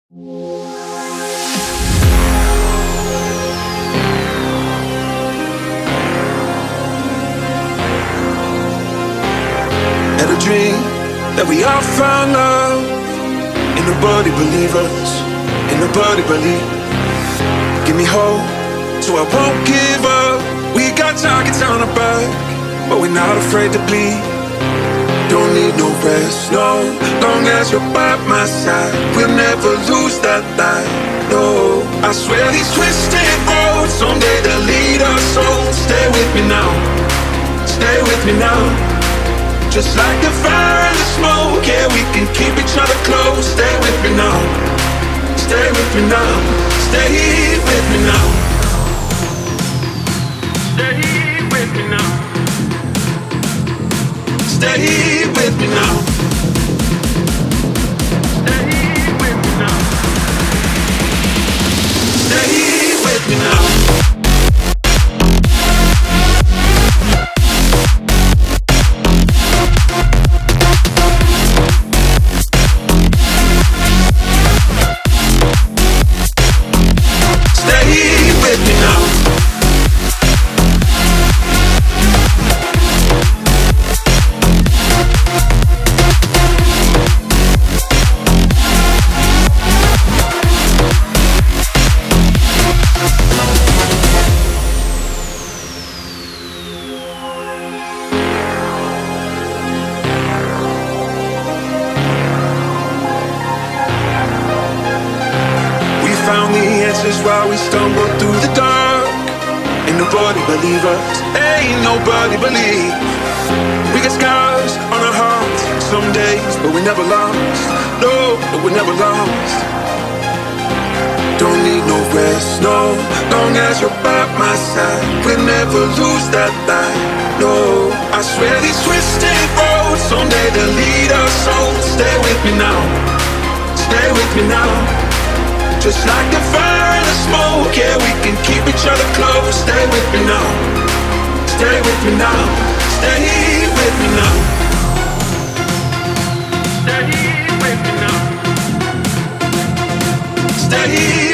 Had a dream that we all found love. Ain't nobody believe us, ain't nobody believe. Give me hope, so I won't give up. We got targets on our back, but we're not afraid to bleed. Don't need no rest, no. Long as you're by my side, we'll never lose that light, no. I swear these twisted roads, someday they'll lead us home. Stay with me now, stay with me now. Just like the fire and the smoke, yeah, we can keep each other close. Stay with me now, stay with me now, stay with me now, stay with me now, stay with me now, stay with me now, stay with me now. While we stumble through the dark, ain't nobody believe us, ain't nobody believe. We got scars on our hearts some days, but we never lost, no, but we never lost. Don't need no rest, no. Long as you're by my side, we'll never lose that light, no. I swear these twisted roads, someday they'll lead us home. Stay with me now, stay with me now. Just like the fire and the smoke, yeah, we can keep each other close. Stay with me now, stay with me now, stay with me now, stay with me now, stay.